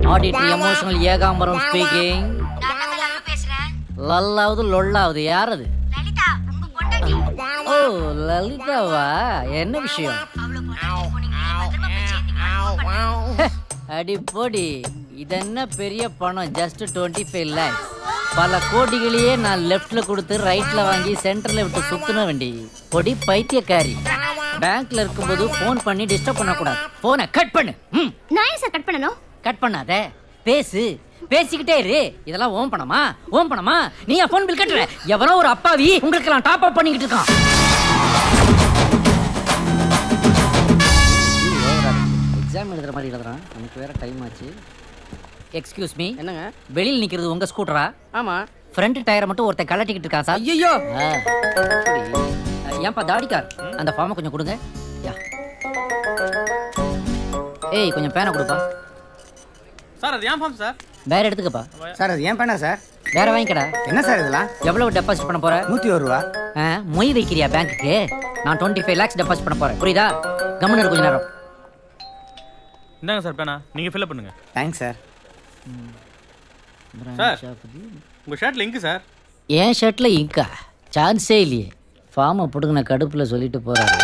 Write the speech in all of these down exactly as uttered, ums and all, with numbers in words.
Auditory emotional Ekambaram speaking. லல்லாவது லொல்லாவது யார் அது? ஓ லலிதாவா? என்ன விஷயம்? அடி போடி, இது என்ன பெரிய பணம்? Just twenty five lakhs. பல கோடிகளையே நான் லெஃப்ட்ல கொடுத்து ரைட்ல வாங்கி சென்டர்ல விட்டு சுத்தின வண்டி. பொடி பைத்தியக்காரி. பேங்க்ல இருக்கும்போது போன் பண்ணி டிஸ்டர்ப் பண்ணக்கூடாது. போனை கட் பண்ணு. நான் ஏன் சார் கட் பண்ணணும்? கட் பண்ணாத, பேசு. பேசிக்கிட்டே இரு. இதெல்லாம் ஓம் பணமா? ஓம் பணமா? நீ போன் பில் கட்டுற? எவனோ ஒரு அப்பாவி உங்களுக்கு எல்லாம் டாப் அப் பண்ணிக்கிட்டு இருக்கான். எக்ஸாம் எழுதுற மாதிரி எழுதுறான். எனக்கு வேற டைம் ஆச்சு. Excuse me. என்னங்க? வெளியில் நிக்கிறது உங்க ஸ்கூட்டரா? ஆமா. ஃப்ரண்ட் டயரை மட்டும் ஒருத்தன் கலட்டிக்கிட்டு இருக்கான் சார். ஐயோ, ஏன்பா தாடிக்கார், அந்த ஃபார்மை கொஞ்சம் கொடுங்க. ஏய் கொஞ்சம் பேனை கொடுப்பா. சார் அது ஏன் ஃபார்ம் சார்? வேற எடுத்துக்கப்பா. சார் அது ஏன் பேனா சார்? வேற வாங்கிக்கடா. என்ன சார் இதெல்லாம்? எவ்வளவு டெபாசிட் பண்ண போற? நூத்தி ஒரு ரூபா. மொய் வைக்கிறியா பேங்க்குக்கு? நான் டுவெண்ட்டி ஃபைவ் லேக்ஸ் டெபாசிட் பண்ண போறேன். புரியுதா? கம்முன்னு கொஞ்ச நேரம். இந்தாங்க சார் பேனா, நீங்க ஃபில் பண்ணுங்க. Thanks sir. சார் உங்க ஷர்ட்ல இங்கு சார். ஏன் ஷர்ட்ல இங்கா? சான்ஸே இல்லையே. ஃபார்மை போட்டுக்கின கடுப்புல சொல்லிட்டு போறாரு.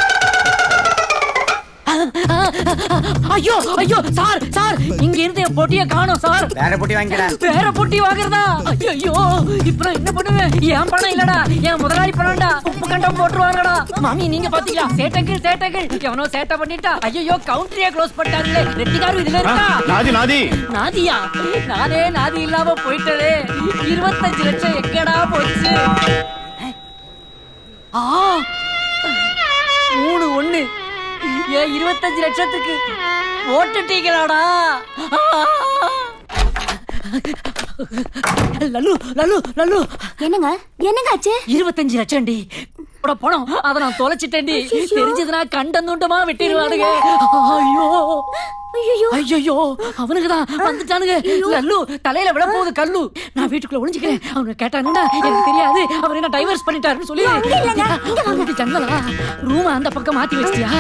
ஐயோ ஐயோ சார் சார், இங்க இருந்து என் பொட்டியை காணோம் சார். வேற பொட்டி வாங்கிடா. வேற பொட்டி வாங்குறதா? ஐயோ இப்ப நான் என்ன பண்ணுவேன்? என் பணம் இல்லடா, என் முதலாளி பணம்டா. உப்பு கண்டம் போட்டுருவாங்கடா. மாமி நீங்க பாத்தீங்களா? சேட்டைகள் சேட்டைகள், எவனோ சேட்டை பண்ணிட்டா. ஐயோ கவுண்டரியே க்ளோஸ் பண்ணிட்டாங்களே. ரெட்டிகாரும் இதுல இருக்கா? நாதி நாதி நாதியா? நானே நாதி இல்லாம போயிட்டதே. இருபத்தஞ்சு லட்சம் எக்கடா போச்சு? ஆ மூணு ஒண்ணு. ஏன் இருபத்தஞ்சு லட்சத்துக்கு ஓட்டுட்டீங்களாடா? லல்லு லல்லு லல்லு. என்னங்க என்னங்க ஆச்சு? இருபத்தஞ்சு லட்சம் டி பணம். அதை நான் தொலைச்சிட்டேன்டி. தெரிஞ்சதுன்னா கண்டந்துண்டமா வெட்டிடுவானுங்க. ஐயோ ஐயோ ஐயோ அவனுக்குதான் வந்துட்டானுங்க. லல்லு தலையில விட போகுது கல்லு. நான் வீட்டுக்குள்ள ஒளிஞ்சுக்கிறேன். அவனுக்கு கேட்டானுன்னா எனக்கு தெரியாது அவர் என்ன டைவர்ஸ் பண்ணிட்டாருன்னு சொல்லி. ஜன்னலா ரூம் அந்த பக்கம் மாத்தி வச்சிட்டியா?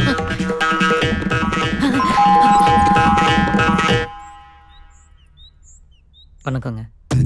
வணக்கங்க.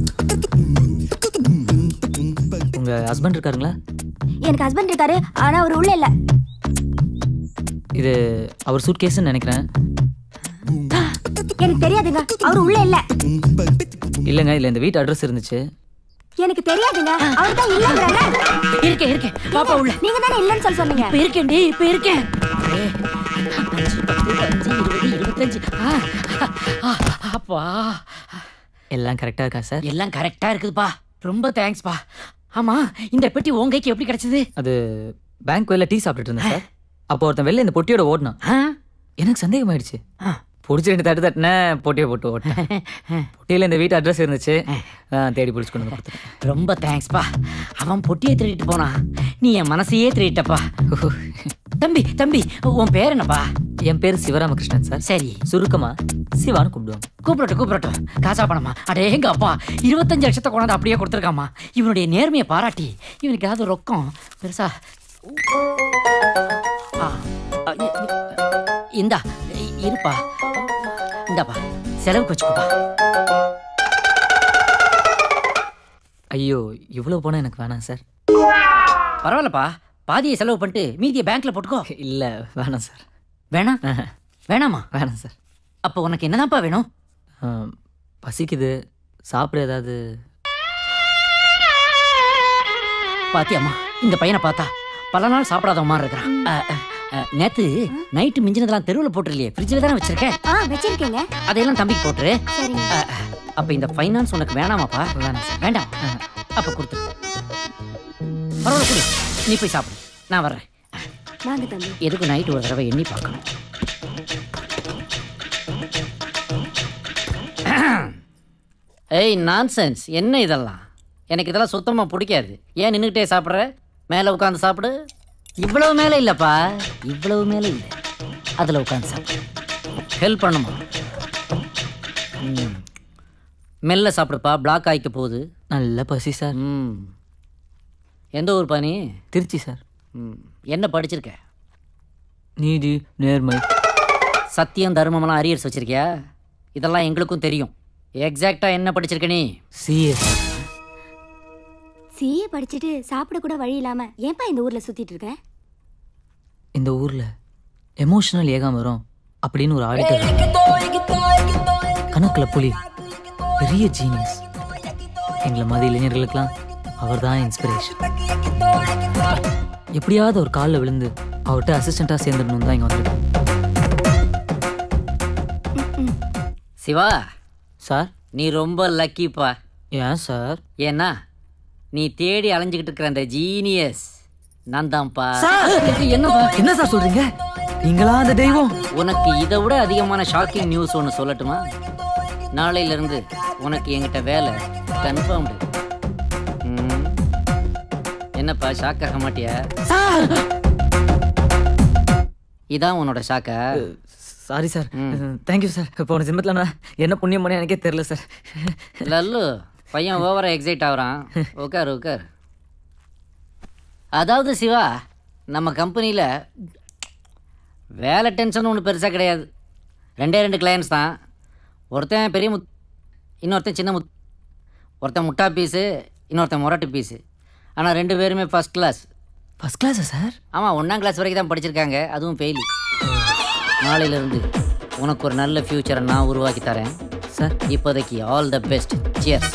உங்க ஹஸ்பண்ட் இருக்காருங்களா? எனக்கு ஹஸ்பண்ட் இருக்காரு, ஆனா அவர் உள்ள இல்ல. இது அவர் சூட்கேஸ்ன்னு நினைக்கிறேன். எனக்கு தெரியாதுங்க, அவர் உள்ள இல்ல. இல்லங்க, இல்ல இந்த வீட்டு அட்ரஸ் இருந்துச்சு. எனக்கு தெரியாதுங்க, அவர் தான் இல்லங்கறானே. இருக்கேன் இருக்கேன் பாப்பா உள்ள. நீங்க தானே இல்லன்னு சொல்ல சொன்னீங்க. இப்ப இருக்கேன்டி, இப்ப இருக்கேன். அஞ்சு பத்து அஞ்சு இருபது இருபத்தஞ்சு. அப்பா எல்லாம் கரெக்டா இருக்கா சார்? எல்லாம் கரெக்டா இருக்குதுப்பா. ரொம்ப தேங்க்ஸ்பா. ஆமா இந்த பெட்டி உங்க கைக்கு எப்படி கிடைச்சது? அது பேங்க் வெளில டீ சாப்பிட்டுட்டு இருந்தேன் சார். அப்போ ஒருத்தன் வெளில இந்த பொட்டியோட ஓடினான். எனக்கு சந்தேகம் ஆயிடுச்சு. பிடிச்சி ரெண்டு தட்டு தட்டின பொட்டியை போட்டு ஓட்டினேன். பொட்டியில் இந்த வீட்டு அட்ரஸ் இருந்துச்சு, தேடி பிடிச்சி கொண்டு வந்து கொடுத்தேன். ரொம்ப தேங்க்ஸ்பா. அவன் பொட்டியை திருடிட்டு போனான், நீ என் மனசையே திருடிட்டப்பா. தம்பி தம்பி உன் பேர் என்னப்பா? என் பேர் சிவராமகிருஷ்ணன் சார். சரி சுருக்கமா சிவான்னு கூப்பிடுவோம். கூப்பிடட்டும் கூப்பிடட்டும். காசா பணமா? அடே எங்க அப்பா இருபத்தஞ்சு லட்சத்தை கொண்டாந்து அப்படியே கொடுத்துருக்காமா. இவனுடைய நேர்மையை பாராட்டி இவனுக்கு ஏதாவது ரொக்கம் பெருசா இந்தா இருப்பா. இந்தாப்பா செலவுக்கு வச்சுக்கோப்பா. ஐயோ இவ்வளவு போனா எனக்கு வேணாம் சார். பரவாயில்லப்பா, பாதியை செலவு பண்ணிட்டு மீதியை பேங்க்ல போட்டுக்கோ. இல்ல வேணாம் சார். வேணாம்? வேணாமா? வேணாம் சார். அப்போ உனக்கு என்னதான்ப்பா வேணும்? பசிக்குது, சாப்பிட ஏதாவது. பாத்தியம்மா இந்த பையனை பார்த்தா பல நாள் சாப்பிடாத மாதிரி இருக்கிறான். நேத்து நைட்டு மிஞ்சினதெல்லாம் தெருவில் போட்டுருலையே, ஃப்ரிட்ஜில் தானே வச்சிருக்கேன். வச்சிருக்கேங்க. அதையெல்லாம் தம்பிக்கு போட்டுரு. அப்ப இந்த ஃபைனான்ஸ் உனக்கு வேணாமாப்பா? வேணாம் சார். வேண்டாம்? அப்ப கொடுத்து பரவாயில்ல கொடு, நீ போய் சாப்பிடு, நான் வர்றேன். எதுக்கு நைட்டு ஒரு தடவை எண்ணி பார்க்கணும். ஏய் நான்சென்ஸ், என்ன இதெல்லாம்? எனக்கு இதெல்லாம் சுத்தமாக பிடிக்காது. ஏன் நின்றுக்கிட்டே சாப்பிட்ற? மேலே உட்காந்து சாப்பிடு. இவ்வளவு மேலே இல்லைப்பா, இவ்வளவு மேலே இல்லை, அதில் உட்காந்து சாப்பிடு. ஹெல்ப் பண்ணுமா? ம் மெல்ல சாப்பிடுப்பா, பிளாக் ஆகிக்க போகுது. நல்ல பசி சார். ம் எந்த ஊர் பாணி? திருச்சி சார். ம் என்ன படிச்சிருக்க? நீதி நேர்மை சத்தியம் தர்மமெல்லாம் அரியர்ஸ் வச்சிருக்கியா? இதெல்லாம் எங்களுக்கும் தெரியும். எக்ஸாக்ட்டா என்ன படிச்சிருக்க நீ? சிஏ. சிஏ படிச்சுட்டு சாப்பிட கூட வழி இல்லாம ஏன்பா இந்த ஊர்ல சுத்திட்டு இருக்க? இந்த ஊர்ல எமோஷனல் ஏகாம்பரம் அப்படின்னு ஒரு ஆடிட்டர், கணக்குல புலி, பெரிய ஜீனியஸ். எங்களை மாதிரி இளைஞர்களுக்கெல்லாம் அவர் தான் இன்ஸ்பிரேஷன். எப்படியாவது ஒரு காலில் விழுந்து அவர்கிட்ட அசிஸ்டண்டா சேர்ந்துடணும் தான் இங்க வந்திருக்கேன். சிவா சார், நீ ரொம்ப லக்கிப்பா. ஏன் சார்? ஏன்னா நீ தேடி அலைஞ்சுக்கிட்டு இருக்கிற அந்த ஜீனியஸ் நான் தான்ப்பா. என்னப்பா என்ன சார் சொல்றீங்க? நீங்களா அந்த தெய்வம்? உனக்கு இதை விட அதிகமான ஷாக்கிங் நியூஸ் ஒன்று சொல்லட்டுமா? நாளையில இருந்து உனக்கு என்கிட்ட வேலை கன்ஃபார்ம்டு. என்னப்பா ஷாக் ஆக மாட்டியா? இதான் உன்னோட ஷாக்கா? Sorry sir, thank you sir. போன ஜென்மத்தில் நான் என்ன புண்ணியம் பண்ணி எனக்கே தெரியல சார். லல்லு பையன் ஓவரா எக்ஸைட் ஆகுறான். உட்கார் உட்கார். அதாவது சிவா, நம்ம கம்பெனியில் வேலை டென்ஷன் ஒன்று பெருசாக கிடையாது. ரெண்டே ரெண்டு கிளையன்ஸ் தான். ஒருத்தன் பெரிய முத் இன்னொருத்தன் சின்ன முத் ஒருத்தன் முட்டா பீஸு, இன்னொருத்தன் மொரட்டு பீஸு. ஆனால் ரெண்டு பேருமே ஃபஸ்ட் கிளாஸ். ஃபஸ்ட் கிளாஸா சார்? ஆமாம், ஒன்றாம் கிளாஸ் வரைக்கும் தான் படிச்சிருக்காங்க, அதுவும் ஃபெயிலு. நாளையிலேருந்து உனக்கு ஒரு நல்ல ஃப்யூச்சரை நான் உருவாக்கி தரேன் சார். இப்போதைக்கு all the best. Cheers.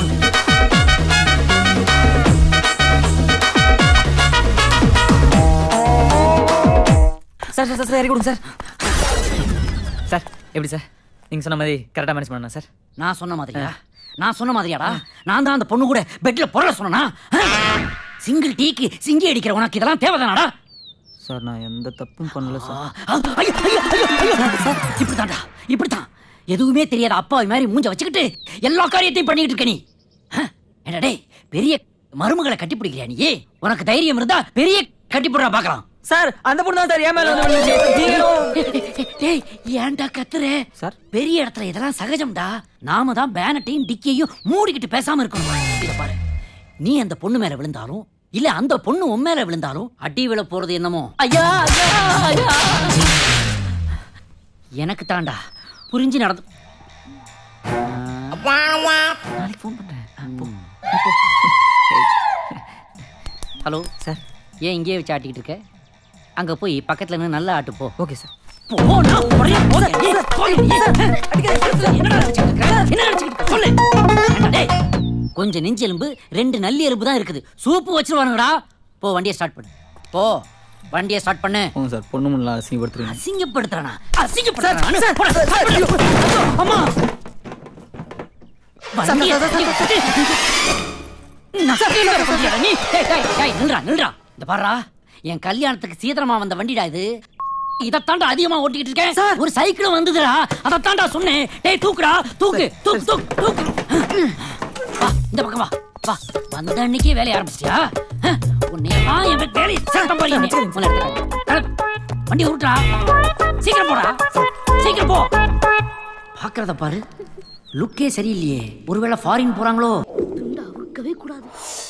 Sir sir sir இறக்கி கொடுங்க சார். சார் எப்படி சார்? நீங்கள் சொன்ன மாதிரி கரெக்டாக மேனேஜ் பண்ணா சார்? நான் சொன்ன மாதிரியா? நான் சொன்ன மாதிரியாடா? நான் தான் அந்த பொண்ணு கூட பெட்டில் பொருளை சொன்னா? சிங்கிள் டீக்கு சிங்கி அடிக்கிற உனக்கு இதெல்லாம் தேவைதானாடா? சார் நான் எந்த தப்பும் பண்ணல சார். இப்படித்தான்டா, இப்படித்தான். எதுவுமே தெரியாத அப்பாவி மாதிரி மூஞ்ச வச்சுக்கிட்டு எல்லா காரியத்தையும் பண்ணிக்கிட்டு இருக்க நீ. என்னடே பெரிய மருமகளை கட்டி பிடிக்கிறியா நீ? உனக்கு தைரியம் இருந்தா பெரிய கட்டி போடுறா பார்க்கலாம். சார் அந்த பொண்ணு தான் சார் ஏன் மேல வந்து. டேய் ஏன்டா கத்துறே? சார் பெரிய இடத்துல இதெல்லாம் சகஜம்டா. நாம தான் பேனட்டையும் டிக்கியையும் மூடிக்கிட்டு பேசாம இருக்கணும். இத பாரு, நீ அந்த பொண்ணு மேல விழுந்தாலும் இல்ல அந்த பொண்ணு உன் மேல விழுந்தாலும் அடி விழ போறது என்னமோ ஐயா ஐயா எனக்கு தாண்டா புரிஞ்சு நடந்து. நாளைக்கு ஃபோன் பண்றேன். ஹலோ சார், ஏன் இங்கேயே வச்சு ஆட்டிக்கிட்டு இருக்க? அங்க போய் பக்கத்துல நின்று நல்லா ஆட்டு போ. Okay sir. கொஞ்சம் நெஞ்சு எலும்பு, ரெண்டு நல்லி எலும்பு தான் இருக்குது. சூப்பு வச்சிருவானுங்கடா. போ வண்டியை ஸ்டார்ட் பண்ணு. போ வண்டியை ஸ்டார்ட் பண்ணு. சார் பொண்ணு முன்ன அசிங்கப்படுத்துறீங்க. அசிங்கப்படுத்துறானா? அசிங்கப்படுத்துறானா? அம்மா இந்த பாருடா, என் கல்யாணத்துக்கு சீக்கிரமா வந்த வண்டிடா இது. இதத்தாண்டா அதிகமா ஓட்டிக்கிட்டு இருக்கேன். ஒரு சைக்கிள் வந்ததுடா, அதத்தாண்டா சொன்னேன். டேய் தூக்குடா, தூக்கு தூக்கு தூக்கு தூக்கு. வா இந்த பக்கம் வா வா. வந்த அன்னைக்கே வேலைய ஆரம்பிச்சிட்டியா? உன்னையா என் வேலையை சட்டம் பாரு. வண்டி உருட்டா, சீக்கிரம் போடா, சீக்கிரம் போ. பாக்குறத பாரு, லுக்கே சரியில்லையே. ஒருவேளை ஃபாரின் போறாங்களோ? அவுக்கவே கூடாது.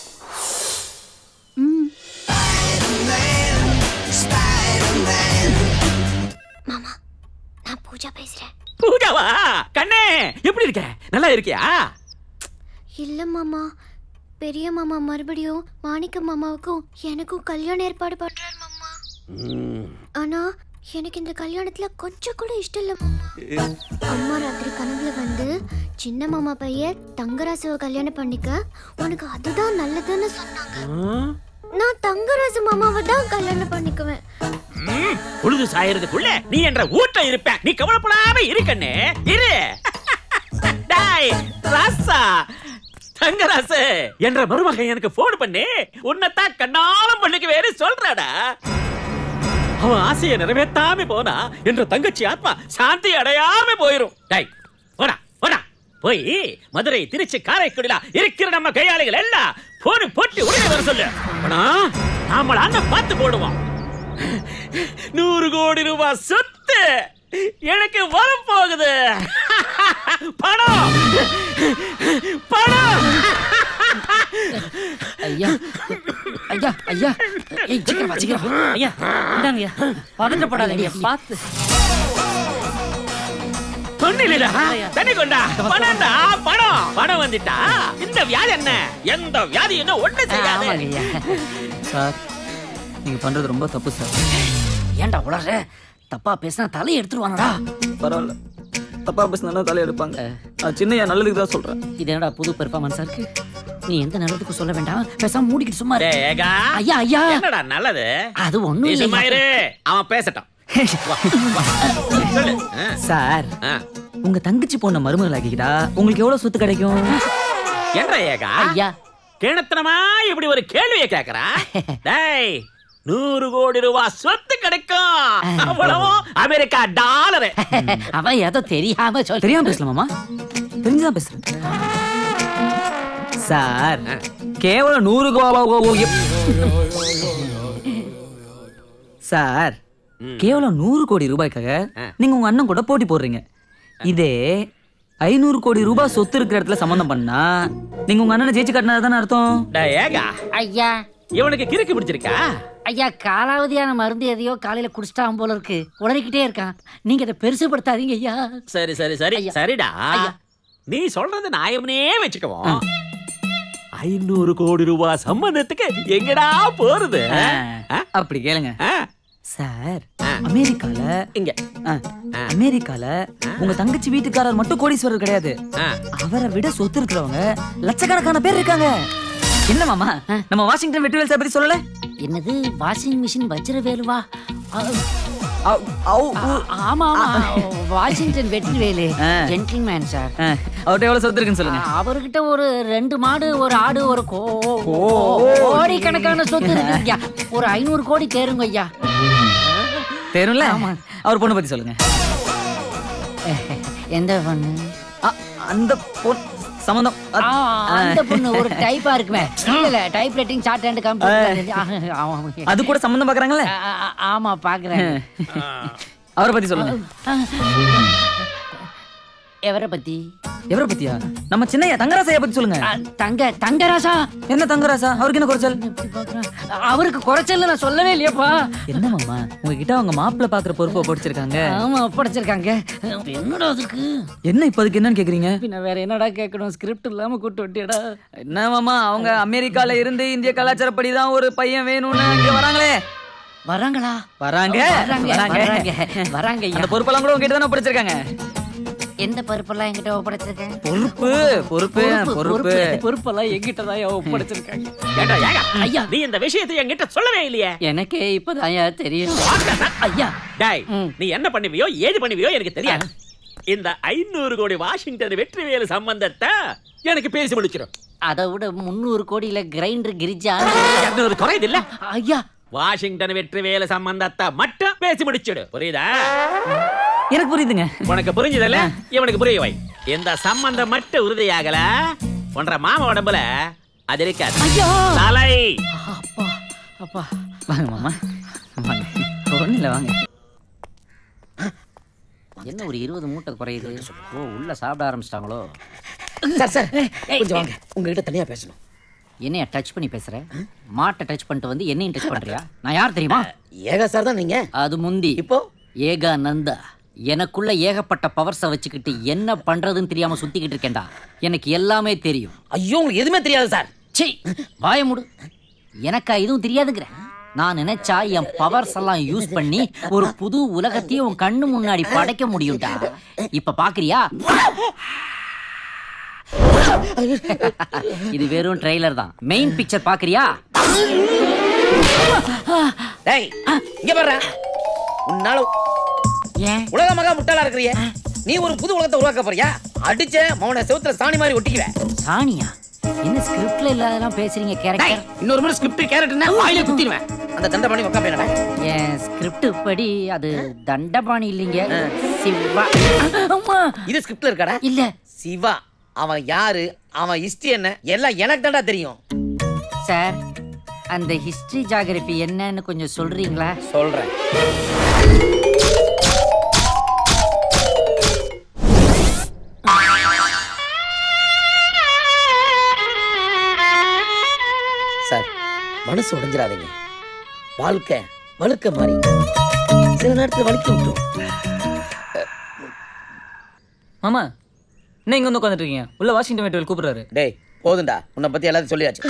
மாமா, நான் பூஜா பேசுறேன். பூஜாவா? கண்ணே எப்படி இருக்க? நல்லா இருக்கியா? இல்ல மாமா, பெரிய மாமா மறுபடியும் மாணிக்க மாமாவுக்கும் எனக்கும் கல்யாணம் ஏற்பாடு பண்றாரு மாமா. ஆனா எனக்கு இந்த கல்யாணத்துல கொஞ்சம் கூட இஷ்டம் இல்ல மாமா. அம்மா ராத்திரி கனவுல வந்து சின்ன மாமா பையன் தங்கராசுவை கல்யாணம் பண்ணிக்க, உனக்கு அதுதான் நல்லதுன்னு சொன்னாங்க. நான் தங்கராசு மாமாவை தான் கல்யாணம் பண்ணிக்குவேன். பொழுது சாயறதுக்குள்ள நீ என்ற ஊட்ட இருப்ப. நீ கவலைப்படாம இருக்கண்ணே, இரு. டாய் ராசா, தங்கராசு என்ற மருமகன் எனக்கு போன் பண்ணி உன்னைத்தான் கண்ணாலம் பண்ணிக்கு வேறு சொல்றாடா. அவன் ஆசையை நிறைவேற்றாம போனா என்ற தங்கச்சி ஆத்மா சாந்தி அடையாம போயிரும். டாய் போடா போடா, போய் மதுரை திருச்சி காரைக்குடில இருக்கிற நம்ம கையாளிகள் எல்லாம் போன் போட்டு உடனே வர சொல்லு. நாம அண்ணன் பார்த்து போடுவோம். நூறு கோடி ரூபாய் சொத்து எனக்கு வரும் போகுது. பணம் பணம். ஐயா ஐயா ஐயா, சீக்கிரம் சீக்கிரம் ஐயா, இந்தாங்க ஐயா. பதற்றப்படாதீங்க, பார்த்து. ஒண்ணு இல்லடா. தண்ணி கொண்டா. பணம்டா, பணம். பணம் வந்துட்டா இந்த வியாதி என்ன? எந்த வியாதி என்ன ஒண்ணு செய்யாது. சார் நீங்க பண்றது ரொம்ப தப்பு சார். ஏன்டா உளற? தப்பா பேசினா தலை எடுத்துருவாங்கடா. பரவாயில்ல, தப்பா பேசினா தலை எடுப்பாங்க. நான் சின்னையா நல்லதுக்கு தான் சொல்றேன். இது என்னடா புது பெர்ஃபார்மன்ஸா இருக்கு? நீ எந்த நல்லதுக்கும் சொல்ல வேண்டாம், பேசாம மூடிக்கிட்டு சும்மா இரு. ஏகா, ஐயா ஐயா, என்னடா நல்லது? அது ஒண்ணும் இல்ல. சும்மா இரு, அவன் பேசட்டும். சொல்லு. சார் ஆ. உங்க தங்கச்சி பொண்ண மருமகள் ஆக்கிக்கிட்டா உங்களுக்கு எவ்வளவு சொத்து கிடைக்கும்? என்ன ஏகா ஐயா, கிணத்தனமா இப்படி ஒரு கேள்வியை கேக்குறா? டேய், நூறு கோடி ரூபாய் சொத்து கிடைக்கும். அவ்வளவு அமெரிக்கா டாலரு. அவன் ஏதோ தெரியாம சொல்ல. தெரியாம பேசலாமாமா? தெரிஞ்சுதான் பேசுறேன் சார். கேவலம் நூறு கோடி சார், கேவலம் நூறு கோடி ரூபாய்க்காக நீங்க உங்க அண்ணன் கூட போட்டி போடுறீங்க. இதே ஐநூறு கோடி ரூபாய் சொத்து இருக்கிற இடத்துல சம்பந்தம் பண்ணா நீங்க உங்க அண்ணனை ஜெயிச்சு காட்டினதானே அர்த்தம். டேய் ஏகா, ஐயா இவனுக்கு கிறுக்கு பிடிச்சிருக்கா? ஐயா, காலாவதியான மருந்து எதையோ காலையில குடிச்சிட்டான் போல இருக்கு, உளறிக்கிட்டே இருக்கான். நீங்க அதை பெருசுபடுத்தாதீங்க ஐயா. சரி சரி சரி ஐயா. சரிடா, ஐயா. நீ சொல்றது நியாயம்னே வச்சுக்குவோம். ஐநூறு கோடி ரூபாய் சம்பந்தத்துக்கு எங்கடா போறது? ஆ, அப்படி கேளுங்க ஆ, சார். அமெரிக்கால இங்க ஆ, அமெரிக்கால உங்க தங்கச்சி வீட்டுக்காரர் மட்டும் கோடீஸ்வரர் கிடையாது. ஆ. அவரை விட சொத்து இருக்கிறவங்க லட்சக்கணக்கான பேர் இருக்காங்க. என்ன மாமா, நம்ம வாஷிங்டன் வெற்றிவேல் சார் பத்தி சொல்லல? என்னது வாஷிங் மிஷின் வச்சிர வேலுவா? அவ், அவ், உ. ஆமா ஆமா, வாஷிங்டன் வெற்றிவேலு ஆ. Gentleman sir. ஆ, அவர்ட்ட எவ்வளவு சொத்து இருக்குன்னு சொல்லுங்க. அவர்கிட்ட ஒரு ரெண்டு மாடு, ஒரு ஆடு, ஒரு கோடி கணக்கான சொத்து இருக்கு ஐயா. ஒரு ஐநூறு கோடி தேருங்க ஐயா. தெரியும்ல? அவர் பொண்ணு பத்தி சொல்லுங்க. எந்த பொண்ணு? அ, அந்த பொண்ணு சம்பந்தம் ஆ, அந்த பொண்ணு ஒரு டைப்பா இருக்குமே. இல்ல, typewriting shorthand computer. அது கூட சம்பந்தம் பாக்குறாங்கல்ல? ஆமா பாக்குறேன். அவரை பத்தி சொல்லுங்க. எவரை பத்தி? எவரை பத்தியா? நம்ம சின்னையா தங்கராசையா பத்தி சொல்லுங்க. ஆ, தங்க தங்கராசா? என்ன தங்கராசா? அவருக்கு என்ன குறைச்சல்? அவருக்கு குறைச்சல் நான் சொல்லவே இல்லையாப்பா. என்ன மாமா, உங்ககிட்ட அவங்க மாப்பிள்ள பாக்குற பொறுப்பை படிச்சிருக்காங்க. ஆமா ஒப்படைச்சிருக்காங்க. என்னடா அதுக்கு? என்ன இப்ப அதுக்கு என்னன்னு கேக்குறீங்க? பின்ன வேற என்னடா கேட்கணும்? ஸ்கிரிப்ட் இல்லாம கூட்டு வட்டியடா. என்ன மாமா, அவங்க அமெரிக்கால இருந்து இந்திய கலாச்சாரப்படி தான் ஒரு பையன் வேணும்னு இங்க வராங்களே. வராங்களா? வராங்க வராங்க வராங்க வராங்க. அந்த பொறுப்பெல்லாம் கூட உங்ககிட்ட தானே படிச்சிருக்காங்க. எந்த பொறுப்பெல்லாம் என்கிட்ட ஒப்படைச்சிருக்கேன்? பொறுப்பு பொறுப்பு பொறுப்பு பொறுப்பெல்லாம் என்கிட்ட தான் ஒப்படைச்சிருக்காங்க. ஏண்டா ஏகா, ஐயா, நீ இந்த விஷயத்தை என்கிட்ட சொல்லவே இல்லையே. எனக்கே இப்பதான் தெரியும் ஐயா. டேய், ம். நீ என்ன பண்ணுவியோ ஏது பண்ணுவியோ எனக்கு தெரியாது. இந்த ஐநூறு கோடி வாஷிங்டன் வெற்றிவேலு சம்பந்தத்தை எனக்கு பேசி முடிச்சிடும். அதை விட முன்னூறு கோடியில கிரைண்டர் கிரிஜா இருநூறு குறையுது இல்ல ஐயா. வாஷிங்டன் வெற்றிவேலு சம்பந்தத்தை மட்டும் பேசி முடிச்சிடு. புரியுதா? எனக்கு புரியுதுங்க. உனக்கு புரிஞ்சதில்ல, இவனுக்கு புரிய வை. இந்த சம்பந்தம் மட்டும் உறுதியாகல, ஒன்றரை மாமா உடம்புல அது இருக்காது. ஐயா, தலை. அப்பா அப்பா. வாங்க மாமா, வாங்க. ஒண்ணு இல்ல, வாங்க. என்ன ஒரு இருபது மூட்டை குறையுது? ஓ, உள்ள சாப்பிட ஆரம்பிச்சிட்டாங்களோ? சார் சார் கொஞ்சம் வாங்க, உங்ககிட்ட தனியா பேசணும். என்னைய டச் பண்ணி பேசுற? மாட்டை டச் பண்ணிட்டு வந்து என்னையும் டச் பண்றியா? நான் யார் தெரியுமா? ஏகா சார் தான் நீங்க. அது முந்தி. இப்போ ஏகா நந்தா. எனக்குள்ள ஏகப்பட்ட பவர்ஸை வச்சுக்கிட்டு என்ன பண்றதுன்னு தெரியாம சுத்திக்கிட்டு இருக்கேன்டா. எனக்கு எல்லாமே தெரியும். ஐயோ, உங்களுக்கு எதுவுமே தெரியாது சார். சீ, வாய மூடு. எனக்கா எதுவும் தெரியாதுங்கிற? நான் நினைச்சா என் பவர்ஸ் எல்லாம் யூஸ் பண்ணி ஒரு புது உலகத்தையே உன் கண்ணு முன்னாடி படைக்க முடியும்டா. இப்ப பாக்குறியா? இது வெறும் ட்ரெய்லர் தான். மெயின் பிக்சர் பாக்குறியா? டேய், இங்க பாரு. உன்னால ஏன் உலக மகா முட்டாளா இருக்கறியே. நீ ஒரு புது உலகத்தை உருவாக்க போறியா? அடிச்ச மௌன செவுத்துல சாணி மாதிரி ஒட்டிக்குவேன். சாணியா? என்ன ஸ்கிரிப்ட்ல இல்லாதெல்லாம் பேசுறீங்க? கேரக்டர் இன்னொரு முறை ஸ்கிரிப்ட் கேரக்டர்னா வாயில குத்திடுவேன். அந்த தண்டபாணி உட்கார பேனடா. என் ஸ்கிரிப்ட் படி அது தண்டபாணி இல்லைங்க, சிவா. அம்மா, இது ஸ்கிரிப்ட்ல இருக்காடா? இல்ல. சிவா அவன் யாரு, அவன் ஹிஸ்டரி என்ன எல்லாம் எனக்கு தான்டா தெரியும். சார், அந்த ஹிஸ்டரி ஜியோகிராஃபி என்னன்னு கொஞ்சம் சொல்றீங்களா? சொல்றேன். சார், மனசு உடைஞ்சிடாதீங்க. வாழ்க்கை வழுக்க மாதிரி சில நேரத்தில் வலிக்க விட்டுரும். மாமா என்ன இங்க வந்து உட்காந்துட்டு இருக்கீங்க? உள்ள வாஷிங்டன் மெட்டீரியல் கூப்பிடுறாரு. டேய் போதும்டா, உன்னை பத்தி எல்லாத்தையும் சொல்லியாச்சு.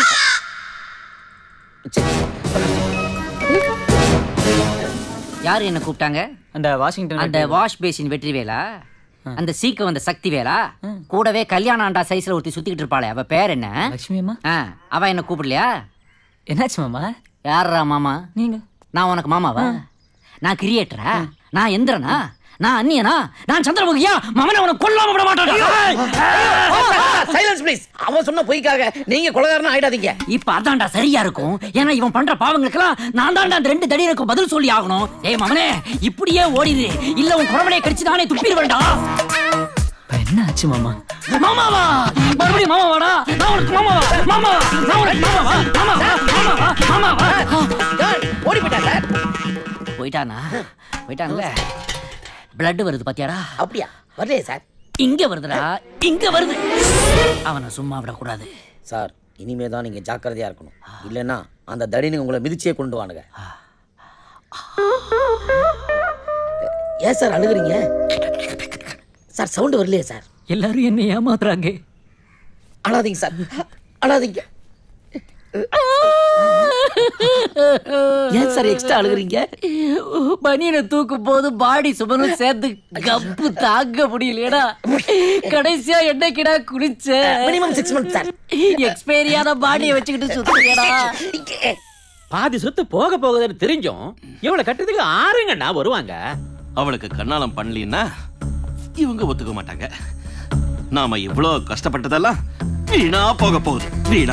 யாரு என்ன கூப்பிட்டாங்க? அந்த வாஷிங்டன் அந்த வாஷ் பேசின் வெற்றி வேலா, அந்த சீக்க வந்த சக்தி வேலா, கூடவே கல்யாண ஆண்டா சைஸ்ல ஒருத்தி சுத்திக்கிட்டு இருப்பாளே, அவ பேர் என்ன? லட்சுமி அம்மா. அவ என்ன கூப்பிடலையா? என்னாச்சு மாமா? யாரா மாமா? நீங்க. நான் உனக்கு மாமாவா? நான் கிரியேட்டரா? நான் எந்திரனா? நான் அண்ணியனா? நான் சந்திரமுகியா? மவனை உனக்கு கொல்லாம விட மாட்டேன். Silence please. அவன் சொன்ன பொய்க்காக நீங்க கொலைகாரனா ஆயிடாதீங்க. இப்ப அதான்டா சரியா இருக்கும். ஏன்னா இவன் பண்ற பாவங்களுக்கெல்லாம் நான் தான்டா அந்த ரெண்டு தடியனுக்கு பதில் சொல்லி ஆகணும். ஏய் மவனே, இப்படியே ஓடிடு, இல்ல உன் குறவனையை கடிச்சு நானே துப்பிடுவேன்டா. என்ன ஆச்சு மாமா? மாமாவா? மறுபடியும் மாமாவாடா? நான் உனக்கு மாமாவா? மாமாவா? நான் உனக்கு மாமாவா? மாமாவா? மாமாவா? மாமாவா? ஓடி போயிட்டா சார். போயிட்டானா? போயிட்டான்ல. பிளட் வருது பாத்தியாடா? அப்படியா? வரலையே சார். இங்க வருதுடா, இங்க வருது. அவனை சும்மா விடக்கூடாது சார். இனிமே தான் நீங்க ஜாக்கிரதையா இருக்கணும், இல்லைன்னா அந்த தடினுங்க உங்களை மிதிச்சே கொண்டு வானுங்க. ஏன் சார் அழுகுறீங்க? சார் சவுண்ட் வரலையே சார். எல்லாரும் என்ன ஏமாத்துறாங்க. அழாதீங்க சார், அழாதீங்க. ஏன் சார் எக்ஸ்ட்ரா அழுகுறீங்க? பனியனை தூக்கும் போது பாடி சுமனும் சேர்ந்து கப்பு தாங்க முடியலடா. கடைசியா என்னைக்குடா குடிச்ச? Minimum six months sir. எக்ஸ்பைரியான பாடியை வச்சுக்கிட்டு சுத்துறீங்கடா. பாதி சொத்து போக போகுதுன்னு தெரிஞ்சும் இவளை கட்டுறதுக்கு ஆறுங்கண்ணா வருவாங்க. அவளுக்கு கண்ணாலம் பண்ணலன்னா இவங்க ஒத்துக்க மாட்டாங்க. நாம இவ்வளவு கஷ்டப்பட்டதெல்லாம் வீணா போக போகுது. வீணா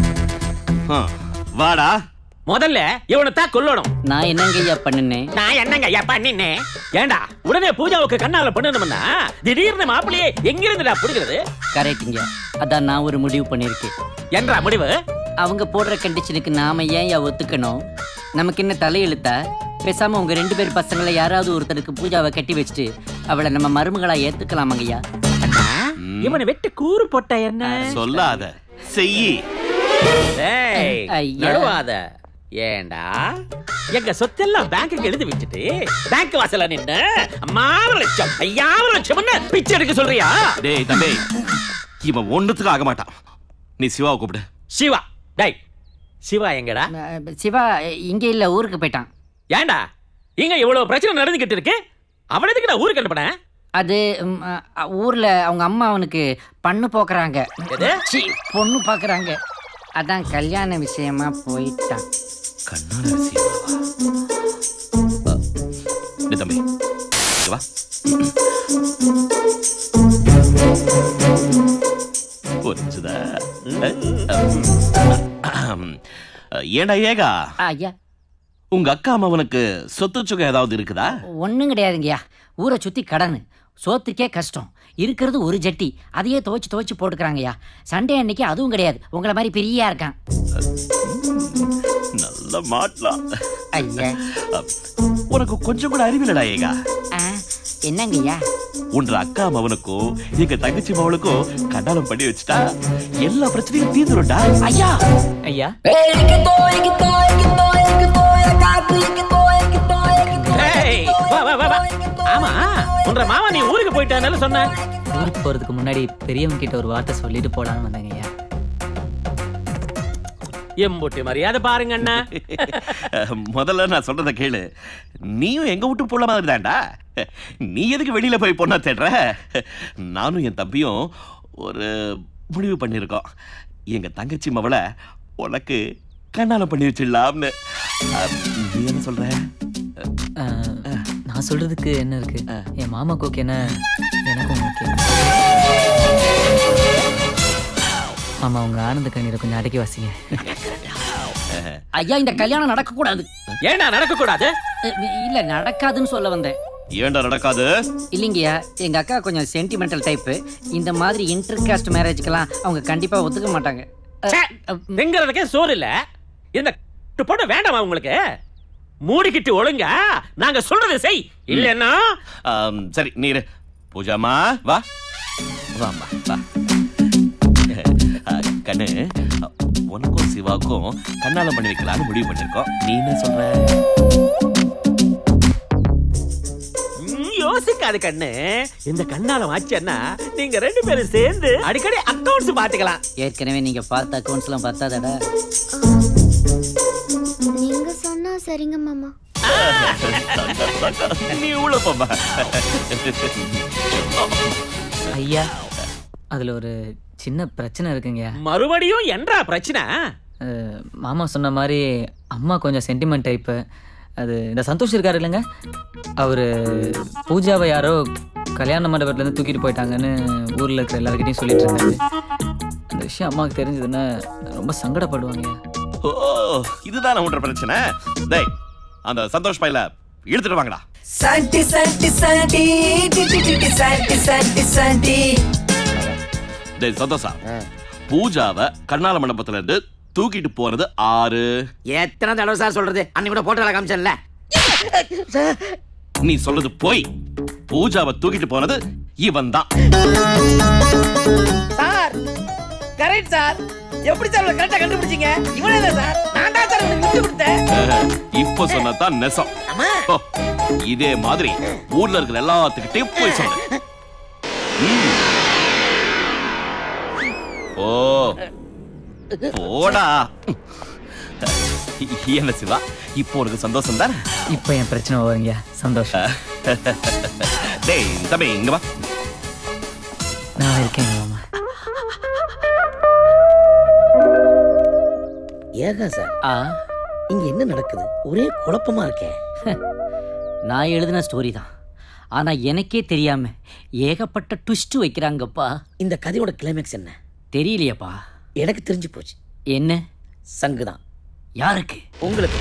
வாடா. முதல்ல இவனை தான் கொல்லணும். நான் என்னங்க ஐயா பண்ணினேன்? நான் என்னங்க ஐயா பண்ணினேன்? ஏண்டா உடனே பூஜாவுக்கு கண்ணால பண்ணணும்னா திடீர்னு மாப்பிள்ளையே எங்கிருந்துடா புடிக்கிறது? கரெக்டுங்க. அதான் நான் ஒரு முடிவு பண்ணிருக்கேன். என்றா முடிவு? அவங்க போடுற கண்டிஷனுக்கு நாம ஏன் யா ஒத்துக்கணும்? நமக்கு என்ன தலையெழுத்தா? பேசாம உங்க ரெண்டு பேர் பசங்களை யாராவது ஒருத்தருக்கு பூஜாவை கட்டி வச்சுட்டு அவளை நம்ம மருமகளா ஏத்துக்கலாமாங்கய்யா. இவனை வெட்டு கூறு போட்ட என்ன சொல்லாத, செய்யி. நடுவாத. ஏண்டா எங்க சொத்தெல்லாம் பேங்க்குக்கு எழுதி வச்சுட்டு பேங்க் வாசல்ல நின்னு அம்மாறு லட்சம் ஐயாறு லட்சம் பிச்சை எடுக்க சொல்றியா? டேய் தம்பி, இவன் ஒண்ணுத்துக்கு ஆக மாட்டான். நீ சிவாவை கூப்பிடு. சிவா? டேய் சிவா எங்கடா? சிவா இங்க இல்ல, ஊருக்கு போயிட்டான். ஏண்டா இங்க இவ்வளவு பிரச்சனை நடந்துகிட்டு இருக்கு, அவன் எதுக்கு நான் ஊருக்கு அனுப்பினேன்? அது ஊர்ல அவங்க அம்மா அவனுக்கு பண்ணு போக்குறாங்க, பொண்ணு பாக்குறாங்க. அதான் கல்யாண விஷயமா போயிட்டான். கண்ணால தம்பி வா. புரிஞ்சுதா? ஏண்டா ஏகா, ஐயா உங்க அக்கா அம்மாவனுக்கு சொத்து சுகம் ஏதாவது இருக்குதா? ஒன்றும் கிடையாதுங்கய்யா. ஊரை சுற்றி கடனு, சோத்துக்கே கஷ்டம். இருக்கிறது ஒரு ஜட்டி, அதையே துவைச்சு துவைச்சு போட்டுக்கிறாங்கய்யா. சண்டே அன்னைக்கு அதுவும் கிடையாது. உங்களை மாதிரி பெரியா இருக்கான். நல்ல மாட்டலாம் ஐயா. உனக்கு கொஞ்சம் கூட அறிவில்லடா ஏகா. என்னங்கய்யா? உன்ற அக்கா மவனுக்கும் எங்க தங்கச்சி மவனுக்கும் கண்டாலம் பண்ணி வச்சுட்டா எல்லா பிரச்சனையும் தீர்ந்துரும்டா. ஐயா ஐயா ஆமா, உன்ற மாமா நீ ஊருக்கு போயிட்டானு சொன்ன. ஊருக்கு போறதுக்கு முன்னாடி பெரியவங்க கிட்ட ஒரு வார்த்தை சொல்லிட்டு போலான்னு வந்தாங்க ஐயா. எம்புட்டி மரியாதை பாருங்க அண்ணா. முதல்ல நான் சொல்றத கேளு. நீயும் எங்க விட்டு போல மாதிரி தான்டா. நீ எதுக்கு வெளியில போய் பொண்ணா தேடுற? நானும் என் தம்பியும் ஒரு முடிவு பண்ணிருக்கோம். எங்க தங்கச்சி மவளை உனக்கு கண்ணால பண்ணி வச்சிடலாம்னு. நீ என்ன சொல்ற? நான் சொல்றதுக்கு என்ன இருக்கு? என் மாமாக்கு ஓகே, என்ன எனக்கும் ஓகே. மாமா உங்க ஆனந்த கண்ணீரை கொஞ்சம் அடக்கி வாசிங்க. ஐயா இந்த கல்யாணம் நடக்க கூடாது. ஏண்டா நடக்க கூடாது? இல்ல நடக்காதுன்னு சொல்ல வந்தேன். ஏண்டா நடக்காது? இல்லைங்கய்யா, எங்க அக்கா கொஞ்சம் சென்டிமெண்டல் டைப். இந்த மாதிரி இன்டர் காஸ்ட் மேரேஜ்க்கெல்லாம் அவங்க கண்டிப்பா ஒத்துக்க மாட்டாங்க. திங்கிறதுக்கே சோறு இல்ல. இந்த பொண்ணு வேண்டாமா உங்களுக்கு? மூடிக்கிட்டு ஒழுங்க, நாங்க சொல்றதை செய். இல்லன்னா சரி நீரு. பூஜாமா வா வாமா வா. கண்ணு, உனக்கும் சிவாக்கும் கண்ணாலம் பண்ணி வைக்கலாம்னு முடிவு பண்ணிருக்கோம். நீ என்ன சொல்ற? யோசி கசுக்காது கண்ணு. இந்த கண்ணால வாச்சேன்னா நீங்க ரெண்டு பேரும் சேர்ந்து அடிக்கடி அக்கவுண்ட்ஸ் பாத்துக்கலாம். ஏற்கனவே நீங்க பார்த்த அக்கவுண்ட்ஸ் எல்லாம் பத்தாதடா. நீங்க சொன்னா சரிங்க மாமா. நீ உள்ள போமா. ஐயா அதுல ஒரு சின்ன பிரச்சனை இருக்குங்க. மறுபடியும் என்றா பிரச்சனை? அஹ், மாமா சொன்ன மாதிரி அம்மா கொஞ்சம் சென்டிமெண்ட் டைப்பு. அது இந்த சந்தோஷ் இருக்காரு இல்லைங்க, அவரு பூஜாவை யாரோ கல்யாண மண்டபத்துலேருந்து தூக்கிட்டு போயிட்டாங்கன்னு ஊரில் இருக்கிற எல்லாருக்கிட்டையும் சொல்லிட்டு இருக்காரு. அந்த விஷயம் அம்மாவுக்கு தெரிஞ்சதுன்னா ரொம்ப சங்கடப்படுவாங்க. ஓ, இதுதான் உன்ற பிரச்சனை. டேய், அந்த சந்தோஷ் பையில இழுத்துட்டு வாங்கடா. சாண்டி சாண்டி சாண்டி டி டி டி டி சாண்டி சாண்டி சாண்டி. டேய் சந்தோஷா, பூஜாவை கர்நாடக மண்டபத்துல இருந்து தூக்கிட்டு போறது ஆறு. எத்தனை தடவை சார் சொல்றது? அன்னைக்கு கூட போட்டோல காமிச்சேன்ல. நீ சொல்றது போய். பூஜாவை தூக்கிட்டு போனது இவன் தான். Sir correct sir. எப்படி சார் கரெக்டா கண்டுபிடிச்சீங்க? இவனே தான் சார். நான் தான் சார் உங்களுக்கு விட்டு கொடுத்தேன். இப்போ சொன்னதான் நெசம். ஓ, இதே மாதிரி ஊர்ல இருக்கிற எல்லாத்துக்கிட்டையும் போய் சொன்ன. ஓ போடா. என்ன சிவா, இப்போ உனக்கு சந்தோஷம் தான்? இப்போ என் பிரச்சனை வருங்க சந்தோஷம். டேய் தம்பி இங்க வா. நான் இருக்கேன் மாமா. ஏகா சார், ஆ, இங்க என்ன நடக்குது? ஒரே குழப்பமா இருக்கே. நான் எழுதின ஸ்டோரி தான். ஆனா எனக்கே தெரியாம ஏகப்பட்ட ட்விஸ்ட் வைக்கிறாங்கப்பா. இந்த கதையோட கிளைமேக்ஸ் என்ன? தெரியலையப்பா. எனக்கு தெரிஞ்சு போச்சு. என்ன? சங்குதான். யாருக்கு? உங்களுக்கு.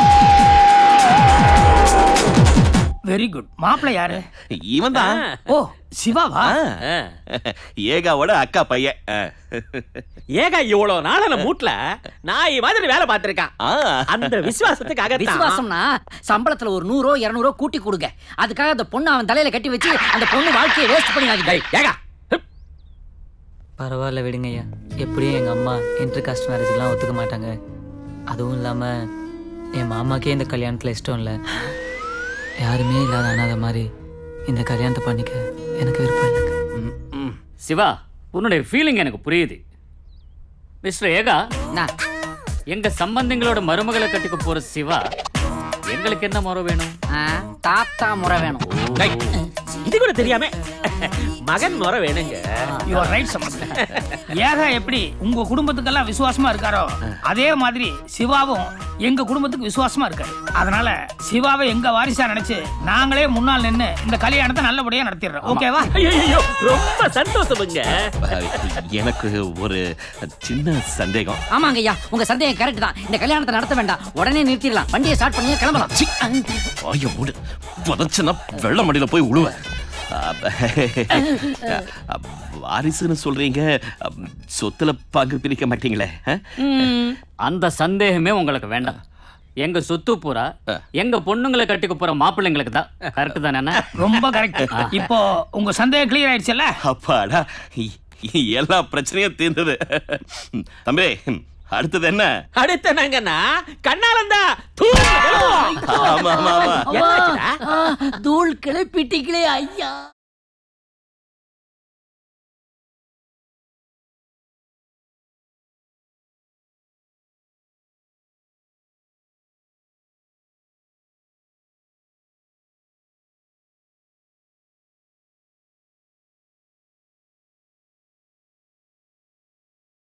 Very good. மாப்பிள்ளை யாரு? இவன் தான். ஓ சிவாவா? ஏகாவோட அக்கா பையன். ஏகா இவ்வளவு நாளான மூட்ல நாய் மாதிரி வேலை பார்த்திருக்கான். அந்த விசுவாசத்துக்காக விசுவாசம்னா சம்பளத்துல ஒரு நூறோ இருநூறோ கூட்டி கொடுங்க. அதுக்காக அந்த பொண்ணு அவன் தலையில கட்டி வச்சு அந்த பொண்ணு வாழ்க்கையை வேஸ்ட் பண்ணி ஏகா. பரவாயில்ல விடுங்க ஐயா. எப்படியும் எங்கள் அம்மா இன்டர் காஸ்ட் மேரேஜ்லாம் ஒத்துக்க மாட்டாங்க. அதுவும் இல்லாமல் என் மாமாக்கே இந்த கல்யாணத்தில் இஷ்டம் இல்லை. யாருமே இல்லாத அனாத மாதிரி இந்த கல்யாணத்தை பண்ணிக்க எனக்கு விருப்பம் இல்லைங்க. சிவா, உன்னுடைய ஃபீலிங் எனக்கு புரியுது. மிஸ்டர் ஏகா, எங்க சம்பந்திங்களோட மருமகளை கட்டிக்க போற சிவா, எங்களுக்கு என்ன முறை வேணும்? தாத்தா முறை வேணும். இது கூட தெரியாம மகன் முறை வேணுங்க. You are right Sambandh. ஏகா எப்படி உங்க குடும்பத்துக்கெல்லாம் விசுவாசமா இருக்காரோ அதே மாதிரி சிவாவும் எங்க குடும்பத்துக்கு விசுவாசமா இருக்காரு. அதனால சிவாவை எங்க வாரிசா நினைச்சு நாங்களே முன்னால் நின்னு இந்த கல்யாணத்தை நல்லபடியா நடத்திடுறோம். ஓகேவா? ஐயோ ரொம்ப சந்தோஷமுங்க. எனக்கு ஒரு சின்ன சந்தேகம். ஆமாங்க ஐயா, உங்க சந்தேகம் கரெக்ட் தான். இந்த கல்யாணத்தை நடத்த வேண்டாம், உடனே நிறுத்திடலாம். வண்டியை ஸ்டார்ட் பண்ணி கிளம்பலாம். ஐயோ மூடு, புதைச்சனா வெள்ள மடியில போய் உழுவேன். வாரிசுன்னு சொல்றீங்க, சொத்துல பங்கு பிரிக்க மாட்டீங்களே? அந்த சந்தேகமே உங்களுக்கு வேண்டாம். எங்க சொத்து பூரா எங்க பொண்ணுங்களை கட்டிக்க போற மாப்பிள்ளைங்களுக்கு தான். கரெக்ட் தானே? ரொம்ப கரெக்ட். இப்போ உங்க சந்தேகம் கிளியர் ஆயிடுச்சுல்ல? அப்பாடா, எல்லா பிரச்சனையும் தீர்ந்தது. தம்பி, அடுத்தது என்ன? அடுத்த நாங்கன்னா கண்ணாலந்தா தூள் கிளப்பிட்டீங்களே ஐயா.